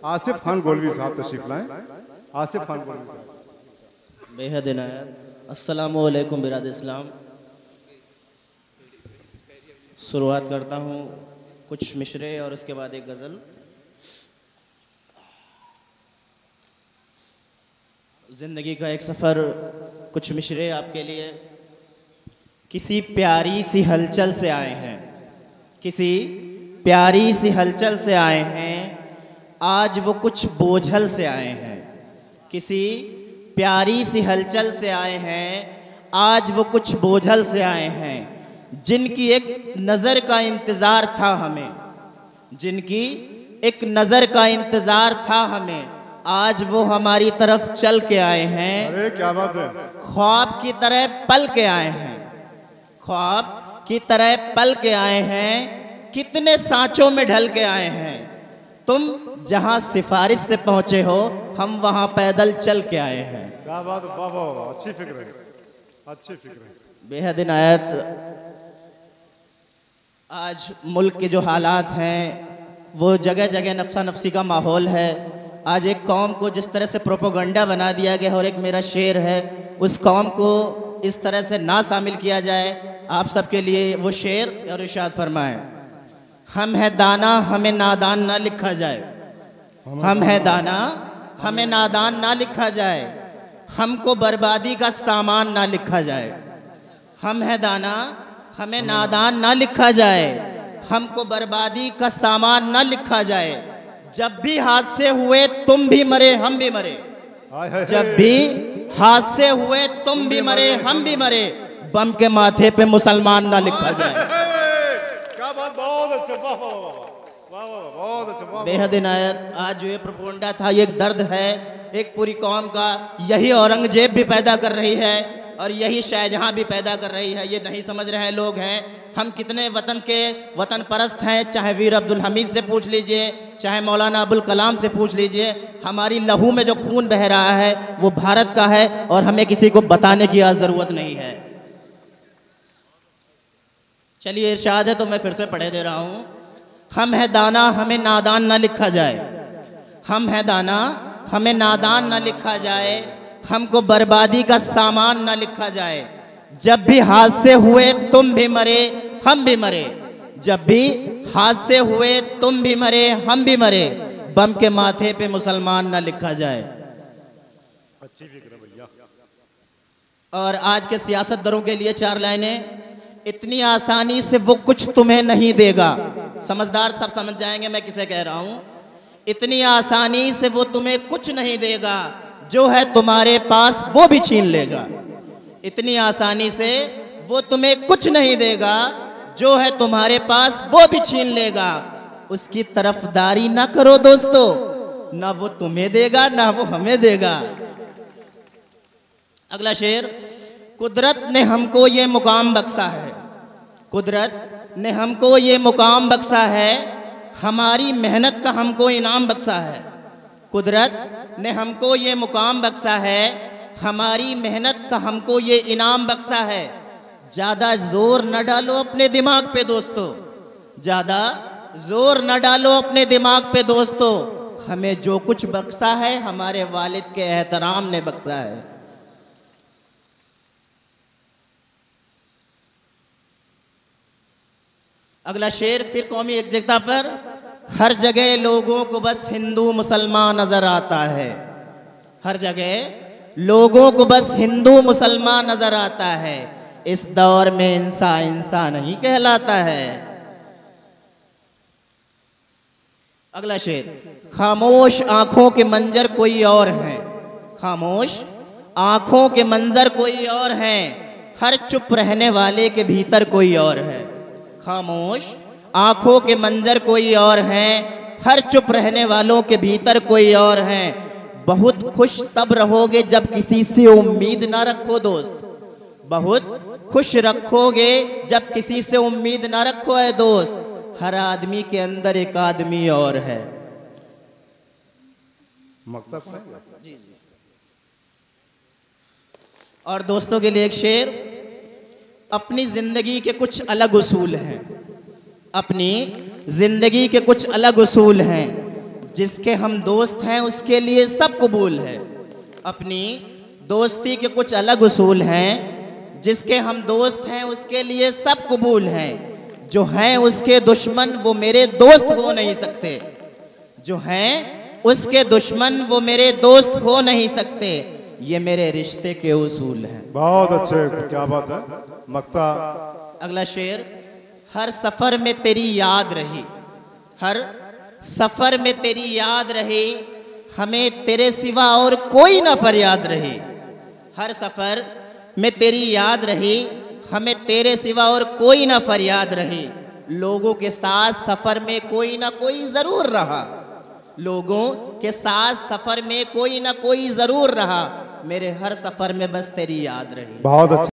आसिफ खान गोलवी साहब तशरीफ लाएं। आसिफ खान गोलवी साहब। बेहद इनायत। अस्सलामु अलैकुम बिराद इस्लाम। शुरुआत करता हूँ कुछ मिशरे और उसके बाद एक गज़ल। ज़िंदगी का एक सफ़र, कुछ मिशरे आपके लिए। किसी प्यारी सी हलचल से आए हैं, किसी प्यारी सी हलचल से आए हैं, आज वो कुछ बोझल से आए हैं। किसी प्यारी सी हलचल से आए हैं, आज वो कुछ बोझल से आए हैं। जिनकी एक नज़र का इंतज़ार था हमें, जिनकी एक नज़र का इंतज़ार था हमें, आज वो हमारी तरफ चल के आए हैं। अरे क्या बात है। ख्वाब की तरह पल के आए हैं, ख्वाब की तरह पल के आए हैं। कितने सांचों में ढल के आए हैं। तुम जहां सिफारिश से पहुंचे हो, हम वहां पैदल चल के आए हैं। क्या बात, वाह वाह वाह, अच्छी फिक्र है, अच्छी फिक्र है। बेहद इनायत। आज मुल्क के जो हालात हैं, वो जगह जगह नफ्सा नफसी का माहौल है। आज एक कौम को जिस तरह से प्रोपोगंडा बना दिया गया, और एक मेरा शेर है, उस कौम को इस तरह से ना शामिल किया जाए। आप सबके लिए वो शेर और इरशाद फरमाएं। हम है दाना, हमें नादान ना लिखा जाए। हम है दाना, हमें नादान ना लिखा जाए। हमको बर्बादी का सामान ना लिखा जाए। हम है दाना, हमें नादान ना लिखा जाए। हमको बर्बादी का सामान ना लिखा जाए। जब भी हादसे हुए तुम भी मरे हम भी मरे। जब भी हादसे हुए तुम भी मरे हम भी मरे। बम के माथे पे मुसलमान ना लिखा जाए। क्या बात, बहुत अच्छा, वाह वाह वाह वाह, बहुत अच्छा। बेहद इनायत। आज जो ये प्रोपोगंडा था, ये एक दर्द है एक पूरी कौम का। यही औरंगजेब भी पैदा कर रही है और यही शाहजहां भी पैदा कर रही है। ये नहीं समझ रहे लोग हैं। हम कितने वतन के वतन परस्त हैं। चाहे वीर अब्दुल हमीद से पूछ लीजिए, चाहे मौलाना अबुल कलाम से पूछ लीजिए। हमारी लहू में जो खून बह रहा है वो भारत का है, और हमें किसी को बताने की ज़रूरत नहीं है। चलिए इरशाद है तो मैं फिर से पढ़े दे रहा हूँ। हम है दाना, हमें नादान ना लिखा जाए। हम है दाना, हमें नादान ना लिखा जाए। हमको बर्बादी का सामान ना लिखा जाए। जब भी हादसे हुए तुम भी मरे हम भी मरे। जब भी हादसे हुए तुम भी मरे हम भी मरे। बम के माथे पे मुसलमान ना लिखा जाए। अच्छी फिक्र भैया। और आज के सियासतदारों के लिए चार लाइनें। इतनी आसानी से वो कुछ तुम्हें नहीं देगा। समझदार सब समझ जाएंगे मैं किसे कह रहा हूं। इतनी आसानी से वो तुम्हें कुछ नहीं देगा, जो है तुम्हारे पास वो भी छीन लेगा। इतनी आसानी से वो तुम्हें कुछ नहीं देगा, जो है तुम्हारे पास वो भी छीन लेगा। उसकी तरफदारी ना करो दोस्तों, ना वो तुम्हें देगा ना वो हमें देगा। अगला शेर। कुदरत ने हमको ये मुकाम बख्शा है। कुदरत ने हमको ये मुकाम बख्शा है। हमारी मेहनत का हमको इनाम बख्शा है। कुदरत ने हमको ये मुकाम बख्शा है। हमारी मेहनत का हमको ये इनाम बख्शा है। ज़्यादा जोर न डालो अपने दिमाग पे दोस्तों, ज़्यादा जोर न डालो अपने दिमाग पे दोस्तों। हमें जो कुछ बख्शा है हमारे वालिद के एहतराम ने बख्शा है। अगला शेर फिर कौमी एकजुटता पर। हर जगह लोगों को बस हिंदू मुसलमान नजर आता है। हर जगह लोगों को बस हिंदू मुसलमान नजर आता है। इस दौर में इंसान नहीं कहलाता है। अगला शेर। खामोश आंखों के मंजर कोई और हैं। खामोश आंखों के मंजर कोई और हैं। हर चुप रहने वाले के भीतर कोई और है। खामोश आंखों के मंजर कोई और हैं। हर चुप रहने वालों के भीतर कोई और हैं। बहुत खुश तब रहोगे जब किसी से उम्मीद ना रखो दोस्त। बहुत खुश रखोगे जब किसी से उम्मीद ना रखो है दोस्त। हर आदमी के अंदर एक आदमी और है। जी। और दोस्तों के लिए एक शेर। अपनी जिंदगी के कुछ अलग उसूल हैं। अपनी जिंदगी के कुछ अलग उसूल हैं। जिसके हम दोस्त हैं उसके लिए सब कबूल है। अपनी दोस्ती के कुछ अलग उसूल हैं। जिसके हम दोस्त हैं उसके लिए सब कबूल हैं। जो हैं उसके दुश्मन वो मेरे दोस्त हो नहीं सकते। जो हैं उसके दुश्मन वो मेरे दोस्त हो नहीं सकते। ये मेरे रिश्ते के उसूल हैं। बहुत अच्छे, क्या बात है। मक्ता अगला शेर, हर सफ़र में तेरी याद रही, हर सफ़र में तेरी याद रही, हमें तेरे सिवा और कोई ना फरियाद रही। हर सफ़र में तेरी याद रही, हमें तेरे सिवा और कोई ना फरियाद रही। लोगों के साथ सफ़र में कोई ना कोई ज़रूर रहा। लोगों के साथ सफ़र में कोई ना कोई ज़रूर रहा। मेरे हर सफ़र में बस तेरी याद रही। बहुत अच्छा।